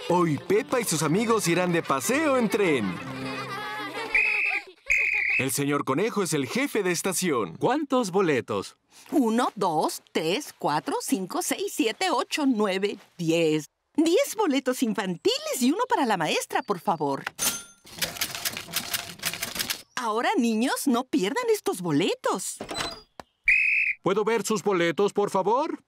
Hoy Pepa y sus amigos irán de paseo en tren. El señor Conejo es el jefe de estación. ¿Cuántos boletos? 1, 2, 3, 4, 5, 6, 7, 8, 9, 10. 10 boletos infantiles y uno para la maestra, por favor. Ahora, niños, no pierdan estos boletos. ¿Puedo ver sus boletos, por favor?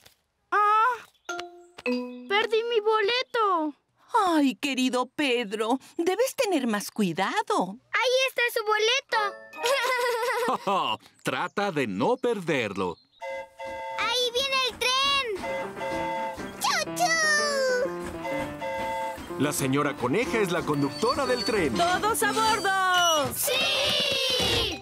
¡Perdí mi boleto! Ay, querido Pedro, debes tener más cuidado. ¡Ahí está su boleto! Trata de no perderlo. ¡Ahí viene el tren! ¡Chu-chu! La señora Coneja es la conductora del tren. ¡Todos a bordo! ¡Sí!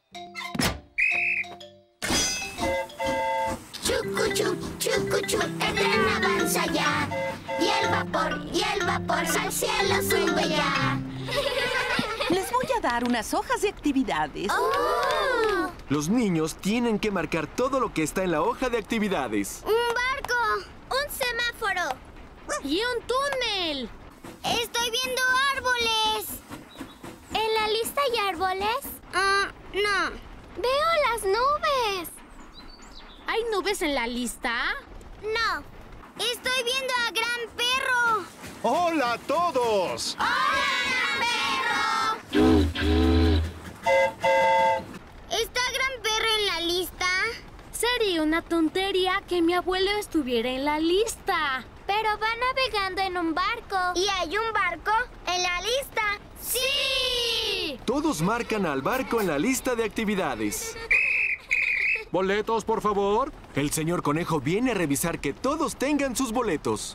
Chucuchu, chucuchu, el tren avanza ya. Y el vapor al cielo sube ya. Les voy a dar unas hojas de actividades. ¡Oh! Los niños tienen que marcar todo lo que está en la hoja de actividades. ¡Un barco! ¡Un semáforo! ¡Y un túnel! ¡Estoy viendo árboles! ¿En la lista hay árboles? No. ¡Veo las nubes! ¿Hay nubes en la lista? No. ¡Estoy viendo a Gran Perro! ¡Hola a todos! ¡Hola, Gran Perro! ¿Está Gran Perro en la lista? Sería una tontería que mi abuelo estuviera en la lista. Pero va navegando en un barco. ¿Y hay un barco en la lista? ¡Sí! Todos marcan al barco en la lista de actividades. ¿Boletos, por favor? El señor Conejo viene a revisar que todos tengan sus boletos.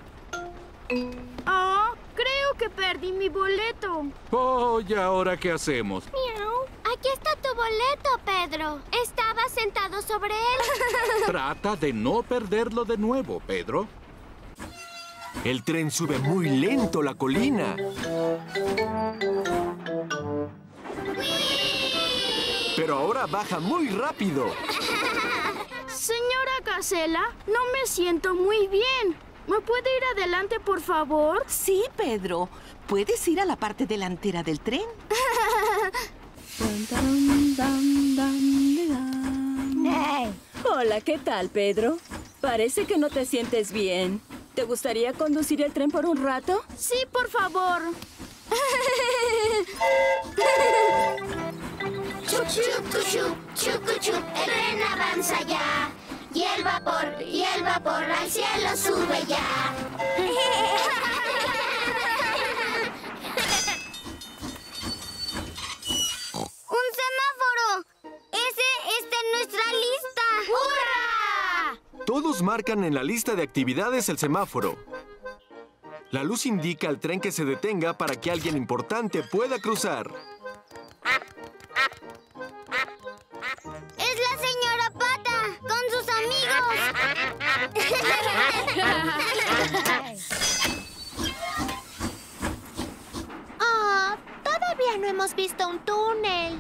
Creo que perdí mi boleto. Oh, ¿y ahora qué hacemos? Miau. Aquí está tu boleto, Pedro. Estaba sentado sobre él. Trata de no perderlo de nuevo, Pedro. El tren sube muy lento la colina. Pero ahora baja muy rápido. Señora Gacela, no me siento muy bien. ¿Me puede ir adelante, por favor? Sí, Pedro. ¿Puedes ir a la parte delantera del tren? Hola, ¿qué tal, Pedro? Parece que no te sientes bien. ¿Te gustaría conducir el tren por un rato? Sí, por favor. Chucuchu, chucuchu, el tren avanza ya. Y el vapor al cielo sube ya. ¡Un semáforo! ¡Ese está en nuestra lista! ¡Hurra! Todos marcan en la lista de actividades el semáforo. La luz indica al tren que se detenga para que alguien importante pueda cruzar. ¡Es la señora Pata con sus amigos! Todavía no hemos visto un túnel.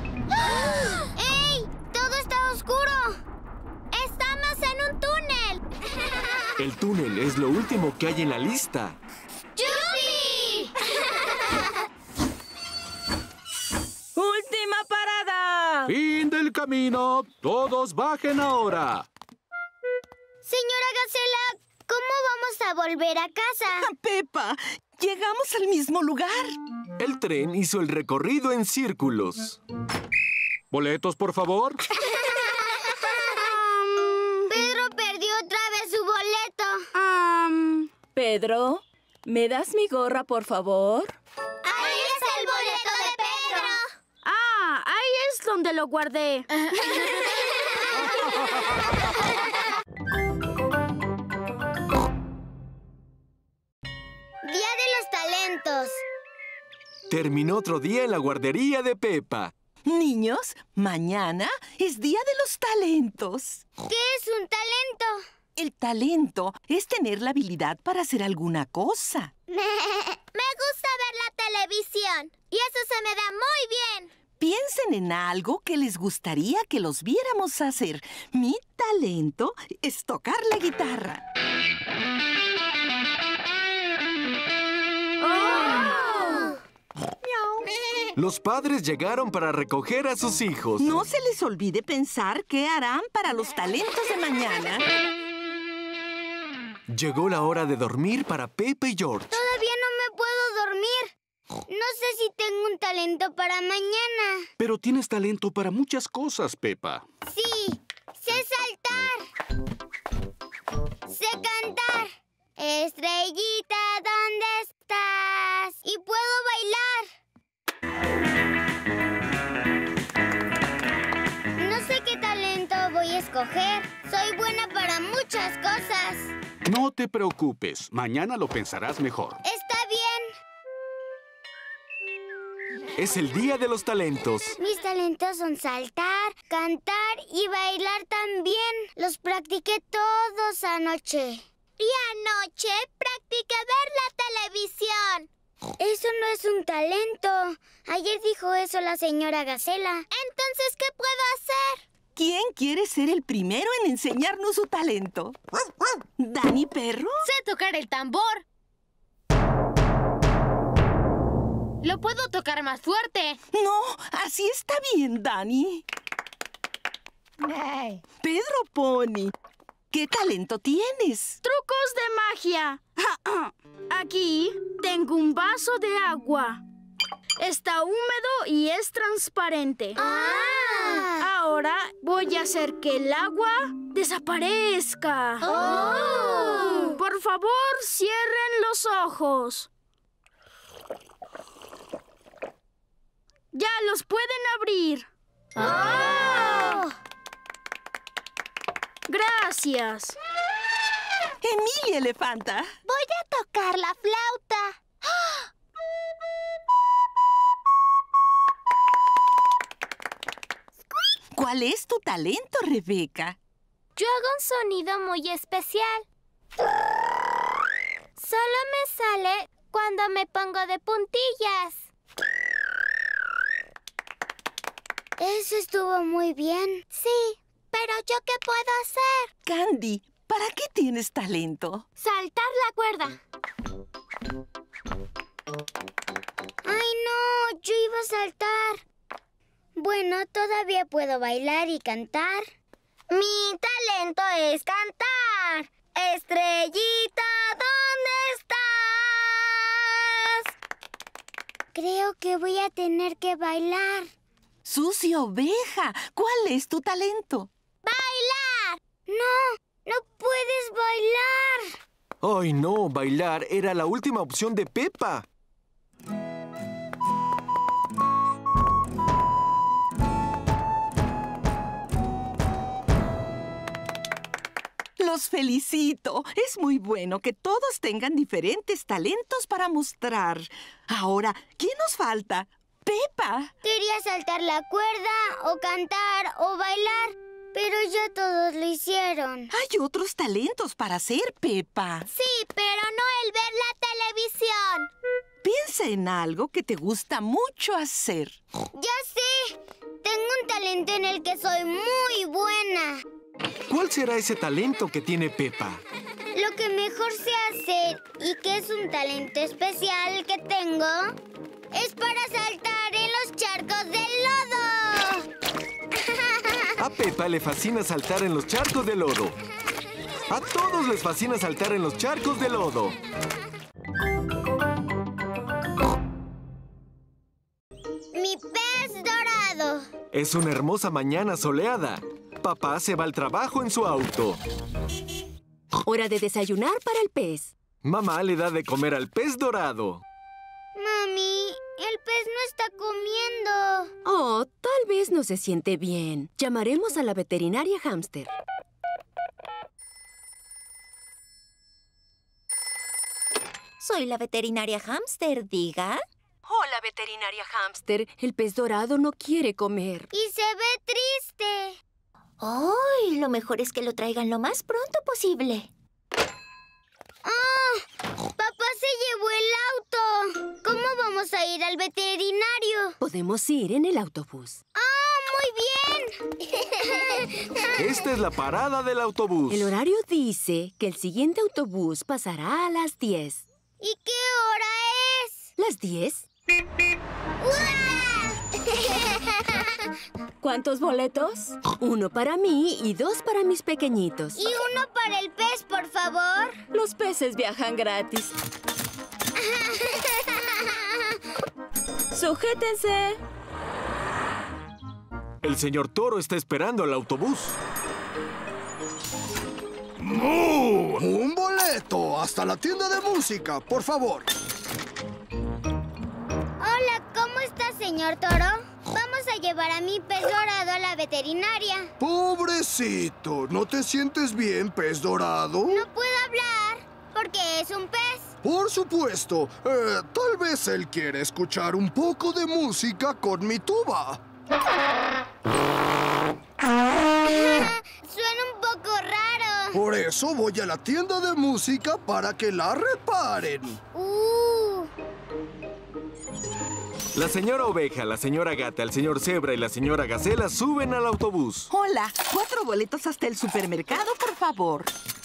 ¡Ey! ¡Todo está oscuro! ¡Estamos en un túnel! El túnel es lo último que hay en la lista. ¡Yupi! ¡Última parada! ¡Fin del camino! ¡Todos bajen ahora! Señora Gacela, ¿cómo vamos a volver a casa? Pepa, llegamos al mismo lugar. El tren hizo el recorrido en círculos. ¿Boletos, por favor? Pedro perdió otra vez su boleto. Pedro, ¿me das mi gorra, por favor? ¡Ahí está el boleto de Pedro! Ahí es donde lo guardé. Día de los Talentos. Terminó otro día en la guardería de Pepa. Niños, mañana es Día de los Talentos. ¿Qué es un talento? El talento es tener la habilidad para hacer alguna cosa. Me gusta ver la televisión y eso se me da muy bien. Piensen en algo que les gustaría que los viéramos hacer. Mi talento es tocar la guitarra. Los padres llegaron para recoger a sus hijos. No se les olvide pensar qué harán para los talentos de mañana. Llegó la hora de dormir para Peppa y George. Todavía no me puedo dormir. No sé si tengo un talento para mañana. Pero tienes talento para muchas cosas, Peppa. Sí, sé saltar. Sé cantar. Estrellita, ¿dónde estás? Y puedo bailar. No sé qué talento voy a escoger. Soy buena para muchas cosas. No te preocupes. Mañana lo pensarás mejor. Está bien. Es el día de los talentos. Mis talentos son saltar, cantar y bailar también. Los practiqué todos anoche. Y anoche practiqué ver la televisión. Eso no es un talento. Ayer dijo eso la señora Gacela. Entonces, ¿qué puedo hacer? ¿Quién quiere ser el primero en enseñarnos su talento? ¿Dani Perro? Sé tocar el tambor. Lo puedo tocar más fuerte. No, así está bien, Dani. Pedro Pony, ¿qué talento tienes? ¡Trucos de magia! Aquí tengo un vaso de agua. Está húmedo y es transparente. Ahora voy a hacer que el agua desaparezca. Por favor, cierren los ojos. ¡Ya los pueden abrir! ¡Gracias! Emilia Elefanta. Voy a tocar la flauta. ¿Cuál es tu talento, Rebeca? Yo hago un sonido muy especial. Solo me sale cuando me pongo de puntillas. Eso estuvo muy bien. Sí, pero ¿yo qué puedo hacer? Candy, ¿para qué tienes talento? Saltar la cuerda. ¡Ay, no! Yo iba a saltar. Bueno, todavía puedo bailar y cantar. Mi talento es cantar. Estrellita, ¿dónde estás? Creo que voy a tener que bailar. Susi Oveja, ¿cuál es tu talento? ¡Bailar! No puedes bailar. ¡Ay, no! Bailar era la última opción de Peppa. Los felicito. Es muy bueno que todos tengan diferentes talentos para mostrar. Ahora, ¿quién nos falta? ¡Peppa! Quería saltar la cuerda, o cantar, o bailar, pero ya todos lo hicieron. Hay otros talentos para hacer, Peppa. Sí, pero no el ver la televisión. Piensa en algo que te gusta mucho hacer. Ya sé. Tengo un talento en el que soy muy buena. ¿Cuál será ese talento que tiene Peppa? Lo que mejor sé hacer y que es un talento especial que tengo es para saltar en los charcos del lodo. A Peppa le fascina saltar en los charcos de lodo. A todos les fascina saltar en los charcos de lodo. Mi pez dorado. Es una hermosa mañana soleada. Papá se va al trabajo en su auto. Hora de desayunar para el pez. Mamá le da de comer al pez dorado. Mami, el pez no está comiendo. Oh, tal vez no se siente bien. Llamaremos a la veterinaria hámster. Soy la veterinaria hámster, diga. Hola, veterinaria hámster. El pez dorado no quiere comer. Y se ve triste. ¡Ay! Lo mejor es que lo traigan lo más pronto posible. ¡Papá se llevó el auto! ¿Cómo vamos a ir al veterinario? Podemos ir en el autobús. ¡Muy bien! Esta es la parada del autobús. El horario dice que el siguiente autobús pasará a las 10. ¿Y qué hora es? ¿Las 10? ¡Uah! ¿Cuántos boletos? 1 para mí y 2 para mis pequeñitos. Y 1 para el pez, por favor. Los peces viajan gratis. ¡Sujétense! El señor Toro está esperando al autobús. ¡Mu! ¡Un boleto! ¡Hasta la tienda de música, por favor! Hola, ¿cómo está, señor Toro? Vamos a llevar a mi pez dorado a la veterinaria. ¡Pobrecito! ¿No te sientes bien, pez dorado? No puedo hablar porque es un pez. Por supuesto. Tal vez él quiere escuchar un poco de música con mi tuba. Suena un poco raro. Por eso voy a la tienda de música para que la reparen. La señora Oveja, la señora Gata, el señor Cebra y la señora Gacela suben al autobús. Hola, 4 boletos hasta el supermercado, por favor.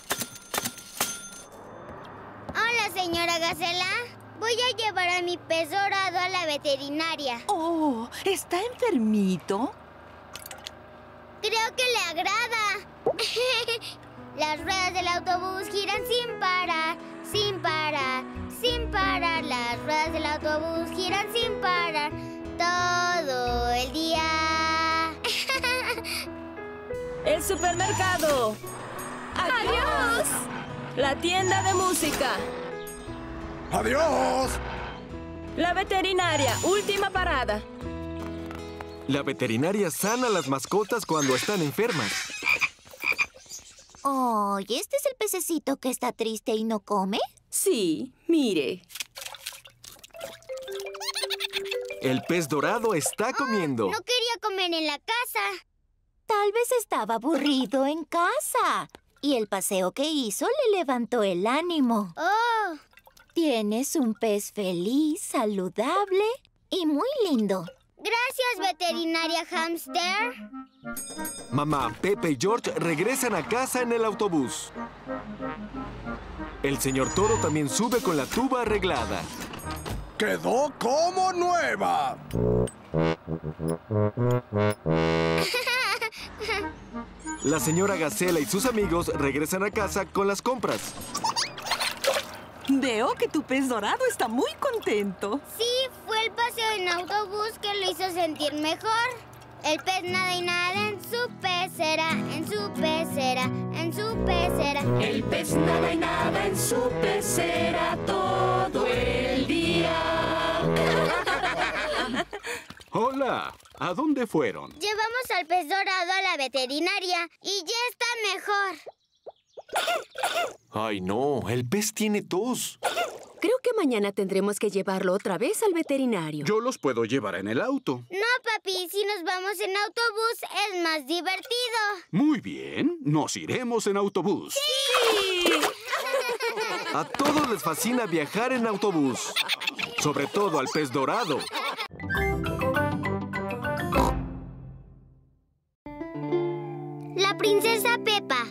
Hola, señora Gacela. Voy a llevar a mi pez dorado a la veterinaria. Oh, ¿está enfermito? Creo que le agrada. Las ruedas del autobús giran sin parar, sin parar, sin parar. Las ruedas del autobús giran sin parar todo el día. ¡El supermercado! ¡Adiós! La tienda de música. ¡Adiós! La veterinaria, última parada. La veterinaria sana a las mascotas cuando están enfermas. Oh, ¿y este es el pececito que está triste y no come? Sí, mire. El pez dorado está comiendo. No quería comer en la casa. Tal vez estaba aburrido en casa. Y el paseo que hizo le levantó el ánimo. Oh. Tienes un pez feliz, saludable y muy lindo. Gracias, veterinaria Hamster. Mamá, Pepe y George regresan a casa en el autobús. El señor Toro también sube con la tuba arreglada. ¡Quedó como nueva! La señora Gacela y sus amigos regresan a casa con las compras. Veo que tu pez dorado está muy contento. Sí, fue el paseo en autobús que lo hizo sentir mejor. El pez nada y nada en su pecera, en su pecera, en su pecera. El pez nada y nada en su pecera todo el día. Hola, ¿a dónde fueron? Llevamos al pez dorado a la veterinaria y ya está mejor. Ay, no, el pez tiene tos. Creo que mañana tendremos que llevarlo otra vez al veterinario. Yo los puedo llevar en el auto. No, papi, si nos vamos en autobús es más divertido. Muy bien, nos iremos en autobús. ¡Sí! A todos les fascina viajar en autobús. Sobre todo al pez dorado. La princesa Pepa.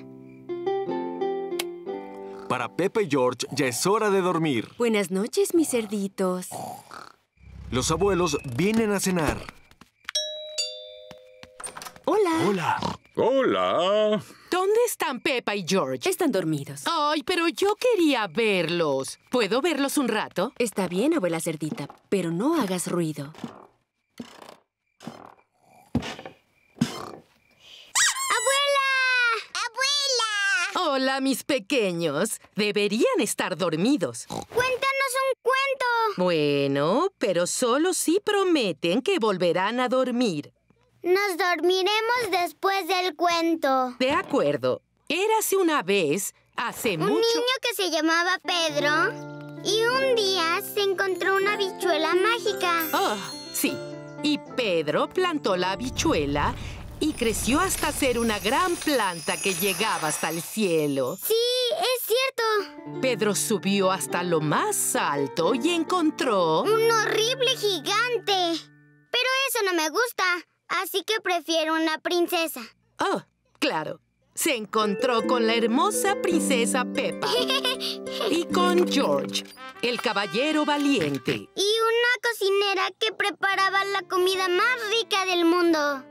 Para Pepe y George ya es hora de dormir. Buenas noches, mis cerditos. Los abuelos vienen a cenar. Hola. Hola. Hola. ¿Dónde están Pepa y George? Están dormidos. Ay, pero yo quería verlos. ¿Puedo verlos un rato? Está bien, abuela cerdita, pero no hagas ruido. Hola, mis pequeños. Deberían estar dormidos. ¡Cuéntanos un cuento! Bueno, pero solo si prometen que volverán a dormir. Nos dormiremos después del cuento. De acuerdo. Érase una vez, hace mucho... Un niño que se llamaba Pedro y un día se encontró una habichuela mágica. Oh, sí. Y Pedro plantó la habichuela y creció hasta ser una gran planta que llegaba hasta el cielo. Sí, es cierto. Pedro subió hasta lo más alto y encontró... un horrible gigante. Pero eso no me gusta, así que prefiero una princesa. Oh, claro. Se encontró con la hermosa princesa Peppa y con George, el caballero valiente. Y una cocinera que preparaba la comida más rica del mundo.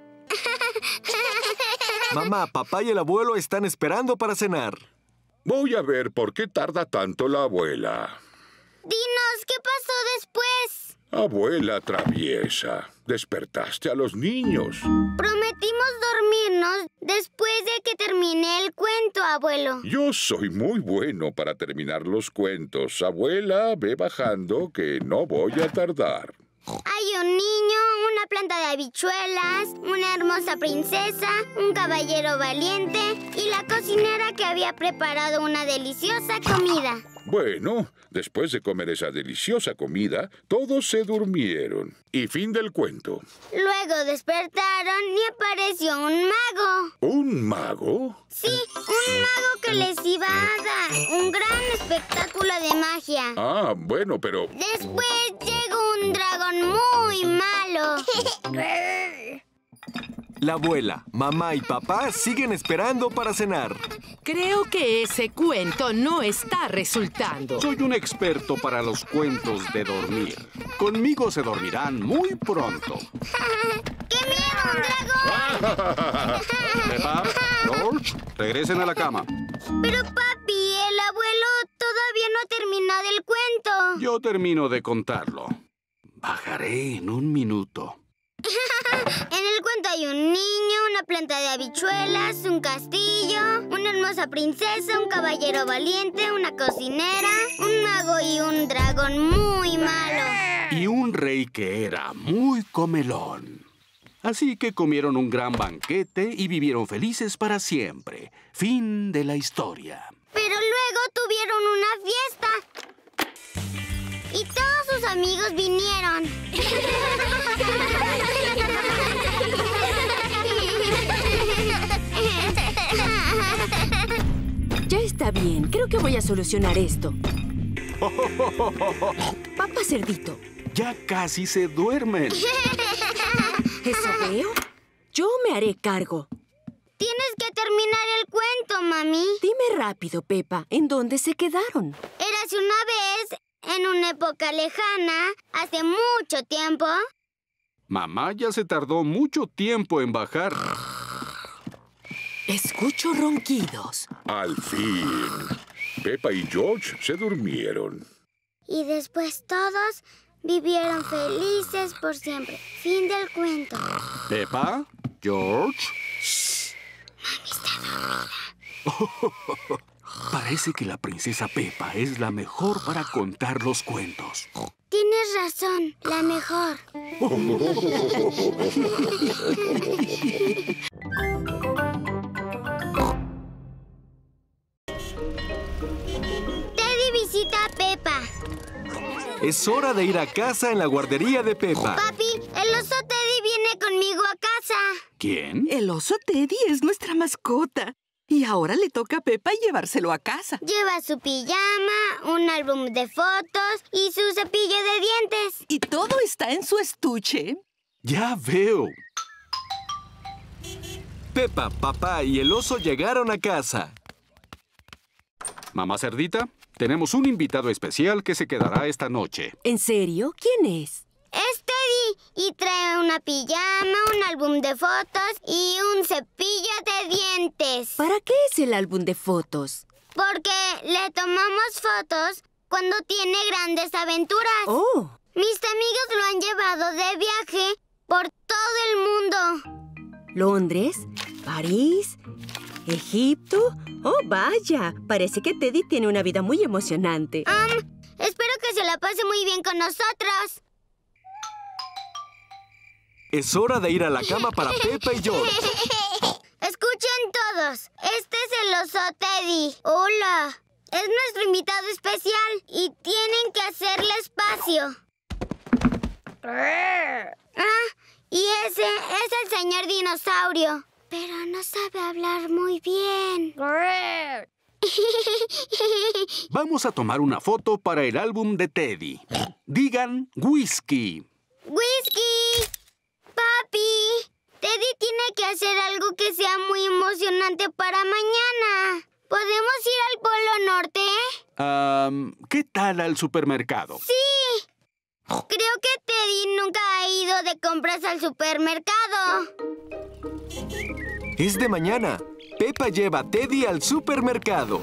Mamá, papá y el abuelo están esperando para cenar. Voy a ver por qué tarda tanto la abuela. Dinos, ¿qué pasó después? Abuela traviesa, despertaste a los niños. Prometimos dormirnos después de que termine el cuento, abuelo. Yo soy muy bueno para terminar los cuentos. Abuela, ve bajando que no voy a tardar. Hay un niño, una planta de habichuelas, una hermosa princesa, un caballero valiente y la cocinera que había preparado una deliciosa comida. Bueno, después de comer esa deliciosa comida, todos se durmieron. Y fin del cuento. Luego despertaron y apareció un mago. ¿Un mago? Sí, un mago que les iba a dar un gran espectáculo de magia. Ah, bueno, pero... Después llegó un dragón muy malo. La abuela, mamá y papá siguen esperando para cenar. Creo que ese cuento no está resultando. Soy un experto para los cuentos de dormir. Conmigo se dormirán muy pronto. ¡Qué miedo, un dragón! Peppa, George, regresen a la cama. Pero papi, el abuelo todavía no ha terminado el cuento. Yo termino de contarlo. Bajaré en un minuto. En el cuento hay un niño, una planta de habichuelas, un castillo, una hermosa princesa, un caballero valiente, una cocinera, un mago y un dragón muy malo. Y un rey que era muy comelón. Así que comieron un gran banquete y vivieron felices para siempre. Fin de la historia. Pero luego tuvieron una fiesta. Y todos sus amigos vinieron. Ya está bien. Creo que voy a solucionar esto. Papá Cerdito. Ya casi se duermen. ¿Eso veo? Yo me haré cargo. Tienes que terminar el cuento, mami. Dime rápido, Peppa, ¿en dónde se quedaron? Érase una vez, en una época lejana, hace mucho tiempo. Mamá ya se tardó mucho tiempo en bajar. Escucho ronquidos. Al fin. Peppa y George se durmieron. Y después todos vivieron felices por siempre. Fin del cuento. Peppa, George. Shh. Mami está dormida. Parece que la princesa Peppa es la mejor para contar los cuentos. Tienes razón, la mejor. Teddy visita a Peppa. Es hora de ir a casa en la guardería de Peppa. Papi, el oso Teddy viene conmigo a casa. ¿Quién? El oso Teddy es nuestra mascota. Y ahora le toca a Peppa llevárselo a casa. Lleva su pijama, un álbum de fotos y su cepillo de dientes. Y todo está en su estuche. Ya veo. Peppa, papá y el oso llegaron a casa. Mamá Cerdita, tenemos un invitado especial que se quedará esta noche. ¿En serio? ¿Quién es? Es Teddy y trae una pijama, un álbum de fotos y un cepillo de dientes. ¿Para qué es el álbum de fotos? Porque le tomamos fotos cuando tiene grandes aventuras. ¡Oh! Mis amigos lo han llevado de viaje por todo el mundo. ¿Londres? ¿París? ¿Egipto? ¡Oh, vaya! Parece que Teddy tiene una vida muy emocionante. Espero que se la pase muy bien con nosotros. Es hora de ir a la cama para Peppa y George. Escuchen todos. Este es el oso Teddy. Hola. Es nuestro invitado especial y tienen que hacerle espacio. Y ese es el señor dinosaurio. Pero no sabe hablar muy bien. Vamos a tomar una foto para el álbum de Teddy. Digan whisky. ¡Whisky! ¡Papi! Teddy tiene que hacer algo que sea muy emocionante para mañana. ¿Podemos ir al Polo Norte? ¿Qué tal al supermercado? ¡Sí! Creo que Teddy nunca ha ido de compras al supermercado. Es de mañana. Peppa lleva a Teddy al supermercado.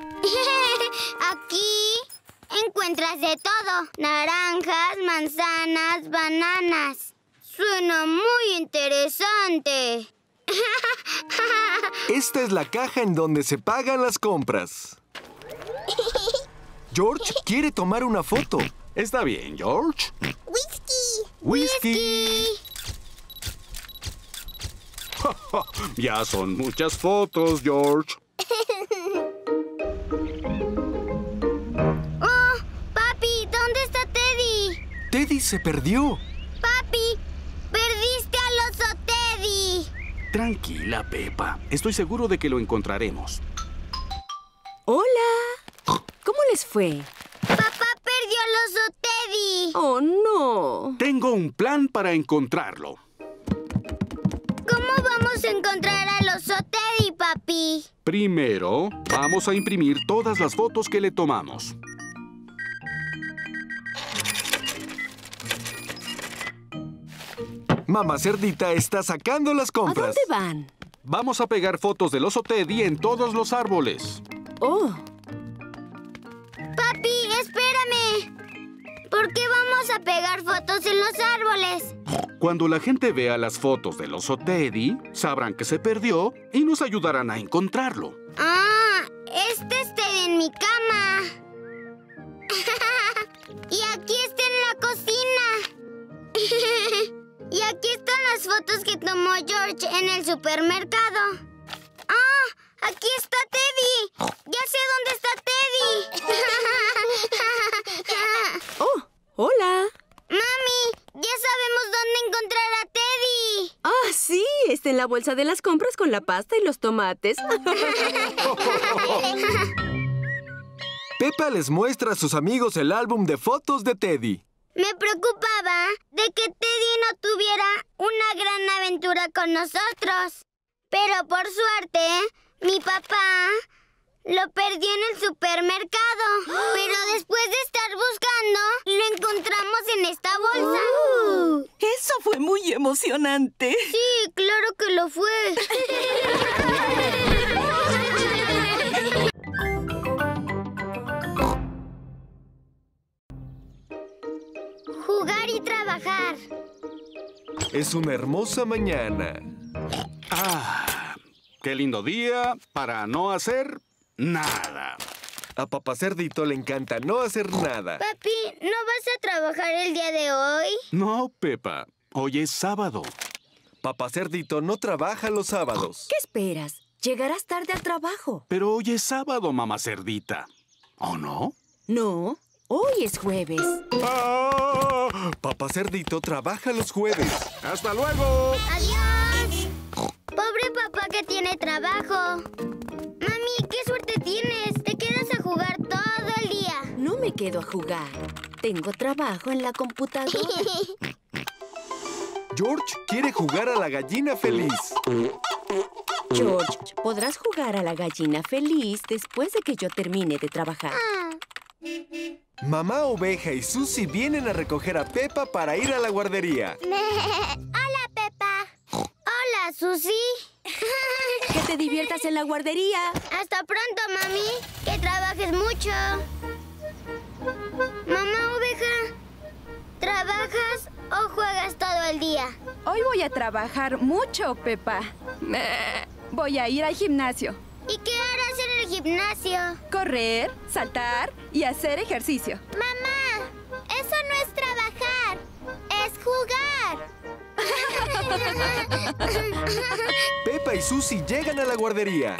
Aquí encuentras de todo. Naranjas, manzanas, bananas. Suena muy interesante. Esta es la caja en donde se pagan las compras. George quiere tomar una foto. Está bien, George. ¡Whisky! Ya son muchas fotos, George. ¡Oh! Papi, ¿dónde está Teddy? Teddy se perdió. Papi, perdiste al oso Teddy. Tranquila, Peppa. Estoy seguro de que lo encontraremos. ¡Hola! ¿Cómo les fue? Papá perdió al oso Teddy. ¡Oh, no! Tengo un plan para encontrarlo. ¿Cómo vamos a encontrar al oso Teddy, papi? Primero, vamos a imprimir todas las fotos que le tomamos. Mamá Cerdita está sacando las compras. ¿A dónde van? Vamos a pegar fotos del oso Teddy en todos los árboles. ¡Oh! Papi, espérame. ¿Por qué vamos a pegar fotos en los árboles? Cuando la gente vea las fotos del oso Teddy, sabrán que se perdió y nos ayudarán a encontrarlo. ¡Ah! Este es Teddy en mi cama. Y aquí está en la cocina. Y aquí están las fotos que tomó George en el supermercado. ¡Ah! ¡Aquí está Teddy! ¡Ya sé dónde está Teddy! ¡Oh! ¡Hola! ¡Mami! ¡Ya sabemos dónde encontrar a Teddy! ¡Ah, sí! Está en la bolsa de las compras con la pasta y los tomates. Peppa les muestra a sus amigos el álbum de fotos de Teddy. Me preocupaba de que Teddy no tuviera una gran aventura con nosotros. Pero por suerte, mi papá lo perdió en el supermercado. Pero después de estar buscando, lo encontramos en esta bolsa. Eso fue muy emocionante. Sí, claro que lo fue. Jugar y trabajar. Es una hermosa mañana. ¡Ah! ¡Qué lindo día para no hacer nada! A Papá Cerdito le encanta no hacer nada. Papi, ¿no vas a trabajar el día de hoy? No, Peppa. Hoy es sábado. Papá Cerdito no trabaja los sábados. ¿Qué esperas? Llegarás tarde al trabajo. Pero hoy es sábado, mamá Cerdita. ¿O no? No, hoy es jueves. ¡Ah! Papá Cerdito trabaja los jueves. ¡Hasta luego! ¡Adiós! Pobre papá que tiene trabajo. Mami, qué suerte tienes. Te quedas a jugar todo el día. No me quedo a jugar. Tengo trabajo en la computadora. George quiere jugar a la gallina feliz. George, podrás jugar a la gallina feliz después de que yo termine de trabajar. Mamá Oveja y Susie vienen a recoger a Peppa para ir a la guardería. Hola, Peppa. Hola, Susie. Que te diviertas en la guardería. Hasta pronto, mami. Que trabajes mucho. Mamá Oveja, ¿trabajas o juegas todo el día? Hoy voy a trabajar mucho, Peppa. Voy a ir al gimnasio. ¿Y qué harás en el gimnasio? Correr, saltar y hacer ejercicio. Mamá, eso no es trabajar, es jugar. Peppa y Susie llegan a la guardería.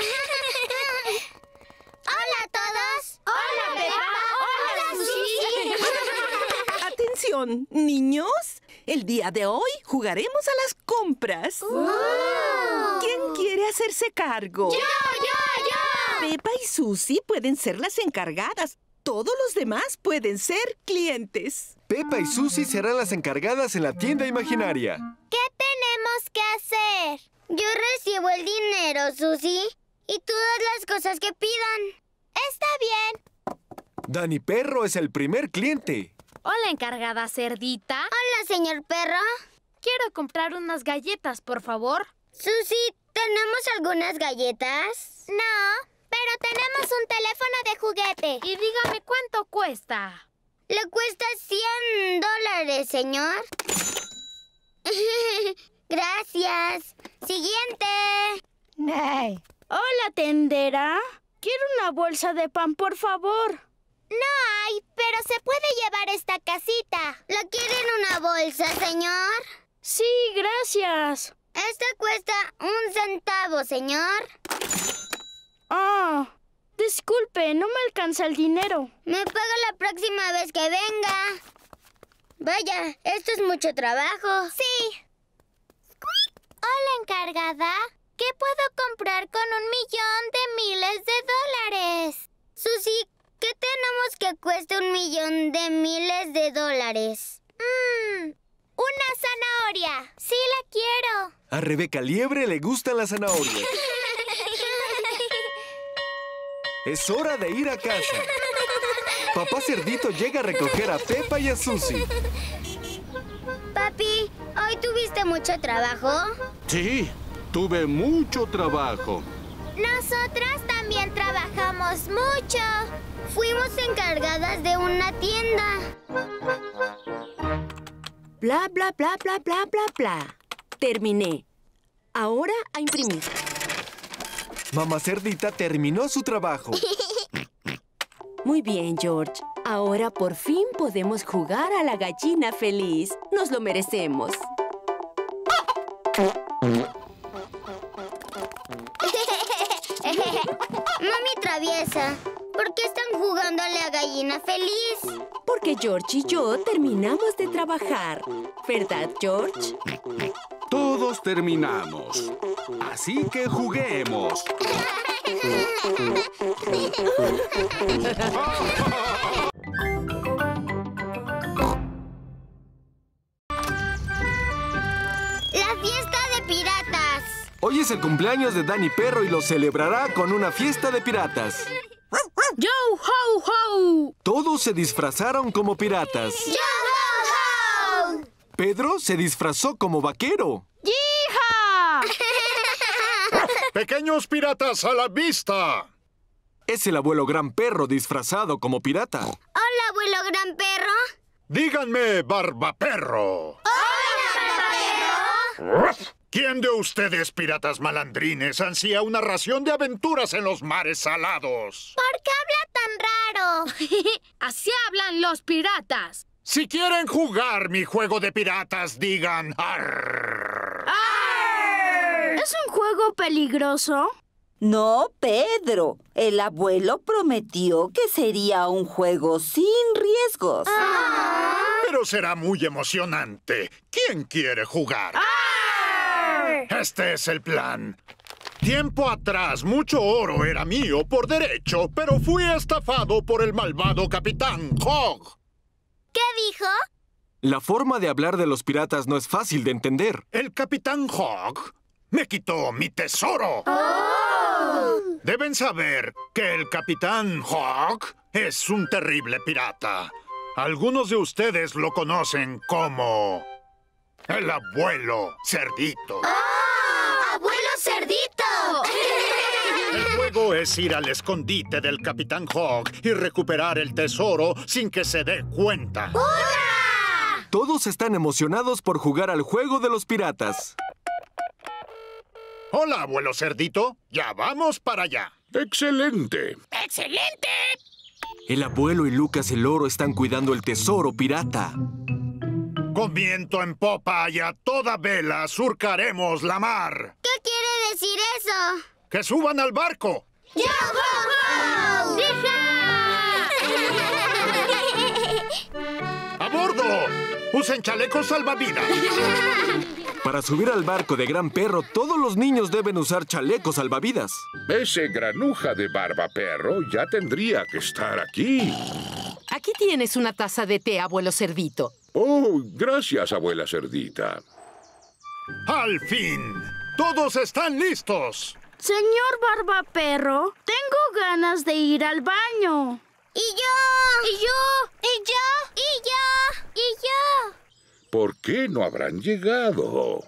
¡Hola a todos! ¡Hola, Peppa! ¡Hola, Susie! Atención, niños. El día de hoy jugaremos a las compras. ¿Quién quiere hacerse cargo? ¡Yo! Peppa y Susie pueden ser las encargadas. Todos los demás pueden ser clientes. Peppa y Susie serán las encargadas en la tienda imaginaria. ¿Qué tenemos tenemos que hacer? Yo recibo el dinero, Susie, y tú das las cosas que pidan. Está bien. Dani Perro es el primer cliente. Hola, encargada cerdita. Hola, señor Perro. Quiero comprar unas galletas, por favor. Susie, ¿tenemos algunas galletas? No, pero tenemos un teléfono de juguete. Y dígame cuánto cuesta. Le cuesta $100, señor. Gracias. Siguiente. Hola, tendera. Quiero una bolsa de pan, por favor. No hay, pero se puede llevar esta casita. ¿La quieren una bolsa, señor? Sí, gracias. Esta cuesta 1 centavo, señor. Disculpe, no me alcanza el dinero. Me paga la próxima vez que venga. Vaya, esto es mucho trabajo. Sí. Hola, encargada. ¿Qué puedo comprar con $1.000.000 de dólares? Susie, ¿qué tenemos que cueste $1.000.000 de dólares? Una zanahoria. Sí la quiero. A Rebeca Liebre le gustan las zanahorias. Es hora de ir a casa. Papá Cerdito llega a recoger a Pepa y a Susie. Papi, ¿hoy tuviste mucho trabajo? Sí, tuve mucho trabajo. Nosotras también trabajamos mucho. Fuimos encargadas de una tienda. Bla, bla, bla, bla, bla, bla, bla. Terminé. Ahora a imprimir. Mamá Cerdita terminó su trabajo. Muy bien, George. Ahora por fin podemos jugar a la gallina feliz. Nos lo merecemos. Mami traviesa, ¿por qué están jugando a la gallina feliz? Porque George y yo terminamos de trabajar. ¿Verdad, George? Todos terminamos. Así que juguemos. ¡La fiesta de piratas! Hoy es el cumpleaños de Dani Perro y lo celebrará con una fiesta de piratas. ¡Yo, ho, ho! Todos se disfrazaron como piratas. ¡Yo, ho, ho! Pedro se disfrazó como vaquero. ¡Yija! ¡Pequeños piratas a la vista! Es el abuelo Gran Perro disfrazado como pirata. Hola, abuelo Gran Perro. Díganme, Barbaperro. ¡Hola, Barbaperro! ¿Quién de ustedes, piratas malandrines, ansía una ración de aventuras en los mares salados? ¿Por qué habla tan raro? Así hablan los piratas. Si quieren jugar mi juego de piratas, digan arr. ¡Arr! ¿Es un juego peligroso? No, Pedro. El abuelo prometió que sería un juego sin riesgos. Pero será muy emocionante. ¿Quién quiere jugar? Este es el plan. Tiempo atrás, mucho oro era mío por derecho, pero fui estafado por el malvado Capitán Hogg. ¿Qué dijo? La forma de hablar de los piratas no es fácil de entender. El Capitán Hogg me quitó mi tesoro. Deben saber que el Capitán Hogg es un terrible pirata. Algunos de ustedes lo conocen como el abuelo Cerdito. ¡Abuelo Cerdito! El juego es ir al escondite del Capitán Hogg y recuperar el tesoro sin que se dé cuenta. ¡Hurra! Todos están emocionados por jugar al juego de los piratas. Hola, abuelo Cerdito. Ya vamos para allá. ¡Excelente! ¡Excelente! El abuelo y Lucas el Loro están cuidando el tesoro pirata. Con viento en popa y a toda vela surcaremos la mar. ¿Qué quiere decir eso? ¡Que suban al barco! ¡Yo, ho, ho! ¡A bordo! ¡Usen chalecos salvavidas! Para subir al barco de Gran Perro, todos los niños deben usar chalecos salvavidas. Ese granuja de Barbaperro ya tendría que estar aquí. Aquí tienes una taza de té, abuelo Cerdito. Oh, gracias, abuela Cerdita. ¡Al fin! ¡Todos están listos! Señor Barbaperro, tengo ganas de ir al baño. ¡Y yo! ¡Y yo! ¡Y yo! ¡Y yo! ¡Y yo! ¿Por qué no habrán llegado?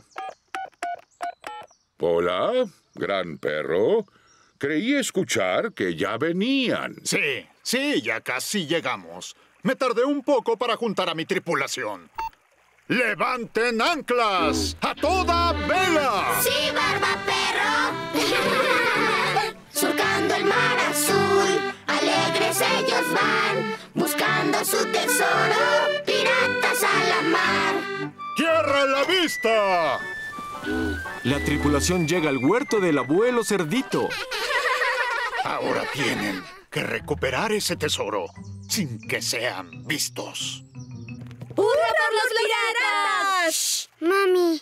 Hola, gran perro. Creí escuchar que ya venían. Sí, ya casi llegamos. Me tardé un poco para juntar a mi tripulación. ¡Levanten anclas! ¡A toda vela! ¡Sí, Barbaperro! Surcando el mar azul, alegres ellos van, buscando su tesoro, piratas a la mar. ¡Tierra a la vista! La tripulación llega al huerto del abuelo Cerdito. Ahora tienen que recuperar ese tesoro sin que sean vistos. ¡Hurra por los piratas! Mami.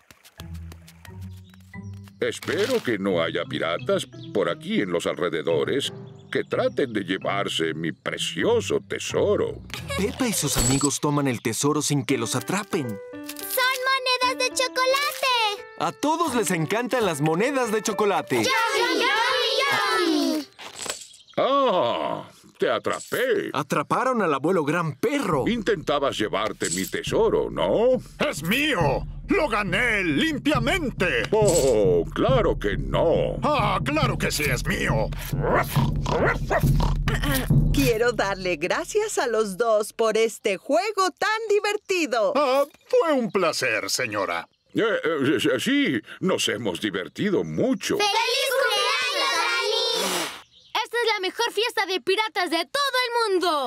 Espero que no haya piratas por aquí en los alrededores que traten de llevarse mi precioso tesoro. Pepa y sus amigos toman el tesoro sin que los atrapen. ¡Son monedas de chocolate! A todos les encantan las monedas de chocolate. ¡Yummy, yummy, yummy! ¡Ah! ¡Te atrapé! Atraparon al abuelo Gran Perro. Intentabas llevarte mi tesoro, ¿no? ¡Es mío! ¡Lo gané limpiamente! ¡Oh, claro que no! ¡Ah, claro que sí es mío! Quiero darle gracias a los dos por este juego tan divertido. Ah, fue un placer, señora. Sí, nos hemos divertido mucho. ¡Feliz cumpleaños, Dani! ¡Esta es la mejor fiesta de piratas de todo el mundo!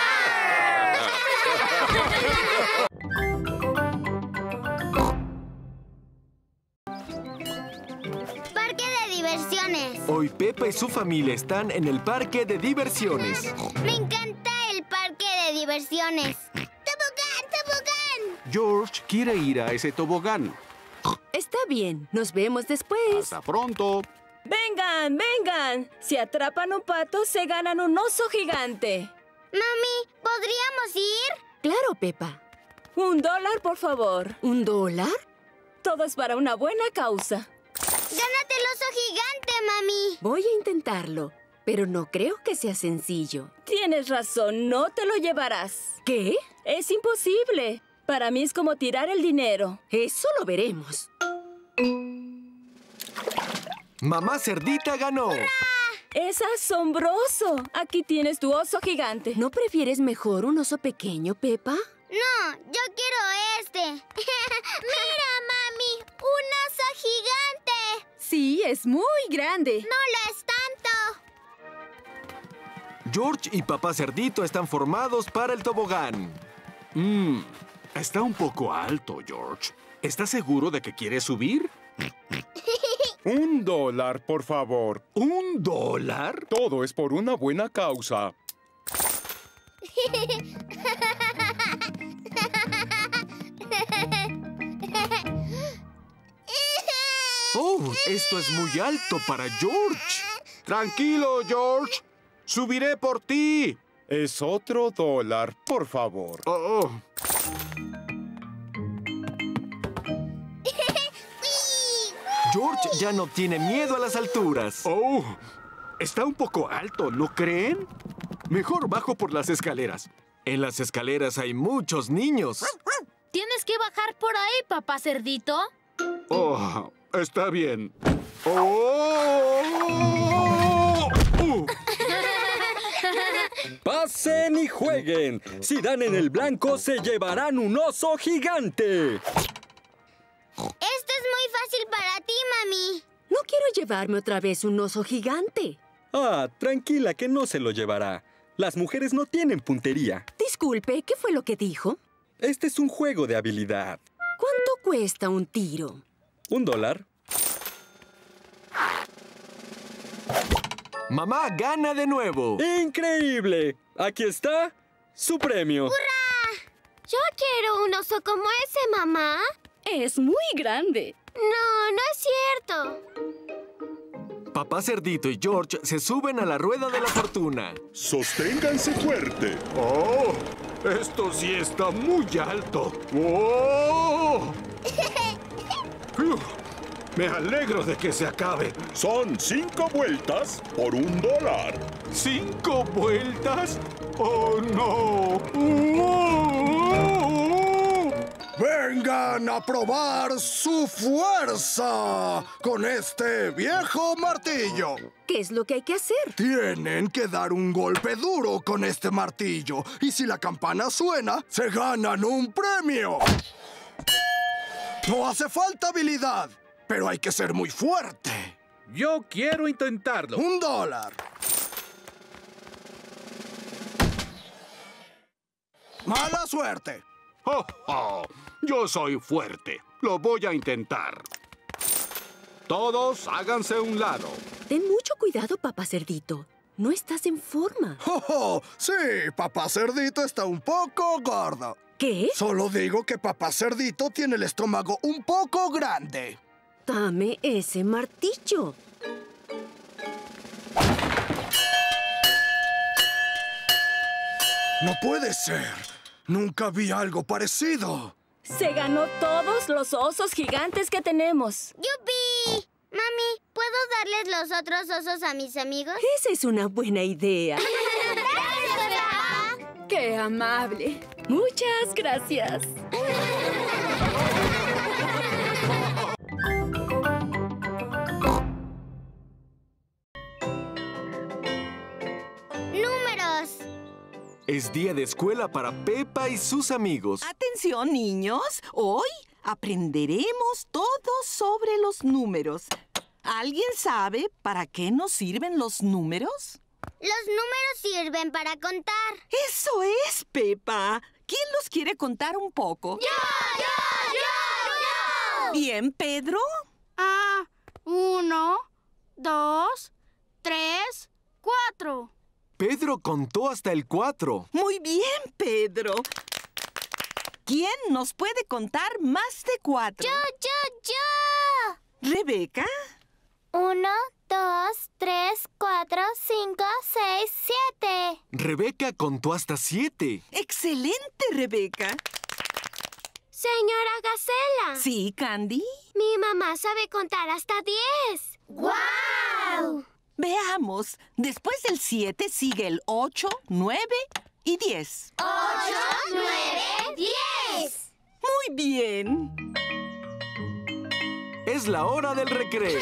Parque de diversiones. Hoy Pepa y su familia están en el parque de diversiones. Me encanta el parque de diversiones. ¡Tobogán, tobogán! George quiere ir a ese tobogán. Está bien, nos vemos después. Hasta pronto. ¡Vengan, vengan! Si atrapan un pato, se ganan un oso gigante. Mami, ¿podríamos ir? Claro, Pepa. $1, por favor. $1? Todo es para una buena causa. ¡Gánate el oso gigante, mami! Voy a intentarlo, pero no creo que sea sencillo. Tienes razón, no te lo llevarás. ¿Qué? Es imposible. Para mí es como tirar el dinero. Eso lo veremos. Mamá Cerdita ganó. ¡Hurra! ¡Es asombroso! Aquí tienes tu oso gigante. ¿No prefieres mejor un oso pequeño, Pepa? No, yo quiero este. ¡Mira, mami! ¡Un oso gigante! Sí, es muy grande. ¡No lo es tanto! George y papá Cerdito están formados para el tobogán. Está un poco alto, George. ¿Estás seguro de que quieres subir? $1, por favor. ¿$1? Todo es por una buena causa. ¡Oh! Esto es muy alto para George. Tranquilo, George. Subiré por ti. Es otro $1, por favor. George ya no tiene miedo a las alturas. ¡Oh! Está un poco alto, ¿no creen? Mejor bajo por las escaleras. En las escaleras hay muchos niños. ¿Tienes que bajar por ahí, papá Cerdito? Oh, está bien. ¡Oh! ¡Pasen y jueguen! Si dan en el blanco, se llevarán un oso gigante. Esto es muy fácil para ti, mami. No quiero llevarme otra vez un oso gigante. Ah, tranquila, que no se lo llevará. Las mujeres no tienen puntería. Disculpe, ¿qué fue lo que dijo? Este es un juego de habilidad. ¿Cuánto cuesta un tiro? $1. Mamá gana de nuevo. ¡Increíble! Aquí está su premio. ¡Hurra! Yo quiero un oso como ese, mamá. Es muy grande. No, no es cierto. Papá Cerdito y George se suben a la rueda de la fortuna. Sosténganse fuerte. ¡Oh! Esto sí está muy alto. ¡Oh! Me alegro de que se acabe. Son 5 vueltas por $1. ¿5 vueltas? ¡Oh, no! ¡Vengan a probar su fuerza con este viejo martillo! ¿Qué es lo que hay que hacer? Tienen que dar un golpe duro con este martillo. Y si la campana suena, se ganan un premio. No hace falta habilidad, pero hay que ser muy fuerte. Yo quiero intentarlo. $1. ¡Mala suerte! ¡Oh, oh! Yo soy fuerte. Lo voy a intentar. Todos háganse a un lado. Ten mucho cuidado, Papá Cerdito. No estás en forma. ¡Oh, oh! Sí, Papá Cerdito está un poco gordo. ¿Qué? Solo digo que Papá Cerdito tiene el estómago un poco grande. Dame ese martillo. No puede ser. Nunca vi algo parecido. Se ganó todos los osos gigantes que tenemos. ¡Yupi! Mami, ¿puedo darles los otros osos a mis amigos? Esa es una buena idea. ¡Gracias, papá! ¡Qué amable! Muchas gracias. ¡Números! Es día de escuela para Peppa y sus amigos. Atención, niños. Hoy aprenderemos todo sobre los números. ¿Alguien sabe para qué nos sirven los números? Los números sirven para contar. ¡Eso es, Peppa! ¿Quién los quiere contar un poco? ¡Yo! Bien, Pedro. 1, 2, 3, 4. Pedro contó hasta el 4. Muy bien, Pedro. ¿Quién nos puede contar más de 4? ¡Yo! ¿Rebeca? 1, 2, 3, 4, 5, 6, 7. Rebeca contó hasta 7. ¡Excelente, Rebeca! Señora Gacela. Sí, Candy. Mi mamá sabe contar hasta 10. ¡Guau! Veamos. Después del 7 sigue el 8, 9 y 10. 8, 9, 10. Muy bien. Es la hora del recreo.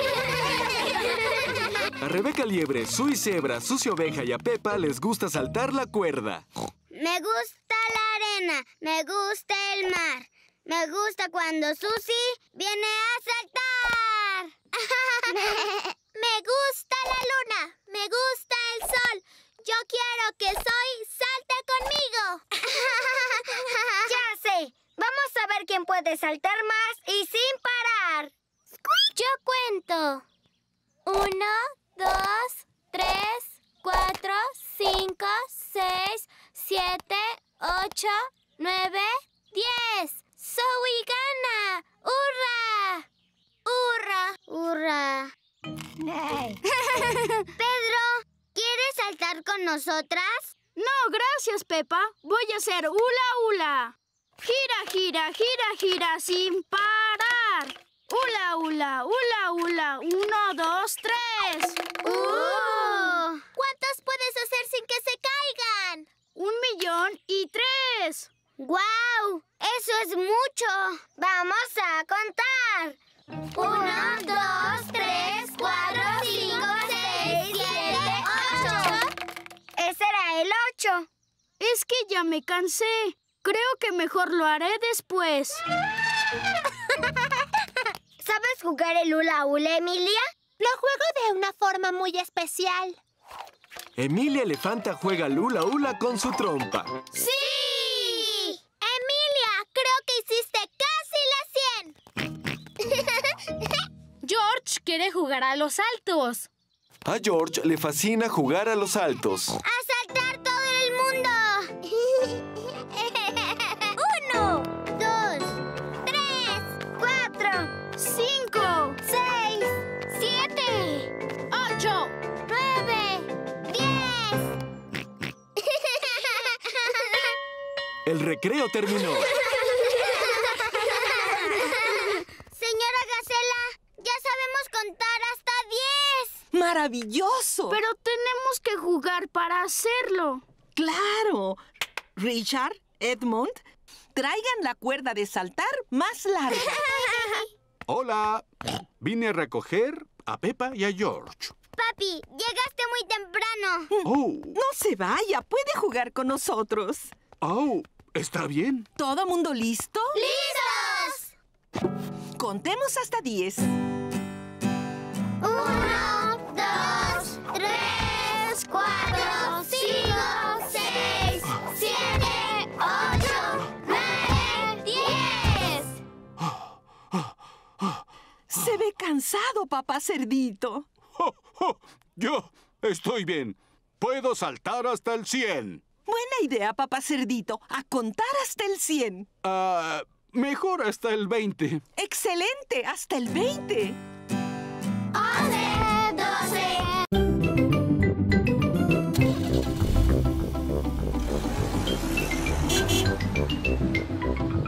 A Rebeca Liebre, Sui Zebra, Susi Oveja y a Peppa les gusta saltar la cuerda. Me gusta la arena, me gusta el mar. Me gusta cuando Susi viene a saltar. Me gusta la luna, me gusta el sol. Yo quiero que Soy salte conmigo. Ya sé, vamos a ver quién puede saltar más y sin parar. Yo cuento. 1, 2, 3, 4, 5, 6, 7, 8, 9, 10. ¡Zoe gana! ¡Hurra! ¡Hurra! Pedro, ¿quieres saltar con nosotras? No, gracias, Peppa. Voy a hacer hula hula. Gira, gira, gira, gira sin parar. Hula hula, hula hula. 1, 2, 3. ¿Cuántas puedes hacer sin que se caigan? 1,000,003. ¡Guau! ¡Eso es mucho! ¡Vamos a contar! 1, 2, 3, 4, 5, 6, 7, 8. Ese era el 8. Es que ya me cansé. Creo que mejor lo haré después. ¿Sabes jugar el hula hula, Emilia? Lo juego de una forma muy especial. Emilia Elefanta juega hula hula con su trompa. ¡Sí! Emilia, creo que hiciste casi la 100. George quiere jugar a los saltos. A George le fascina jugar a los saltos. ¡A saltar todo el mundo! 1, 2, 3, 4, 5, 6, 7, 8, 9, 10. El recreo terminó. Señora Gacela. maravilloso! Pero tenemos que jugar para hacerlo. ¡Claro! Richard, Edmund, traigan la cuerda de saltar más larga. Hola. Vine a recoger a Peppa y a George. Papi, llegaste muy temprano. Oh. No se vaya, puede jugar con nosotros. Oh, está bien. ¿Todo mundo listo? ¡Listos! Contemos hasta 10. 1, 2, 3, 4, 5, 6, 7, 8, 9, 10. Se ve cansado, papá cerdito. Yo estoy bien. Puedo saltar hasta el 100. Buena idea, papá cerdito. A contar hasta el 100. Mejor hasta el 20. ¡Excelente! ¡Hasta el 20! 11, 12.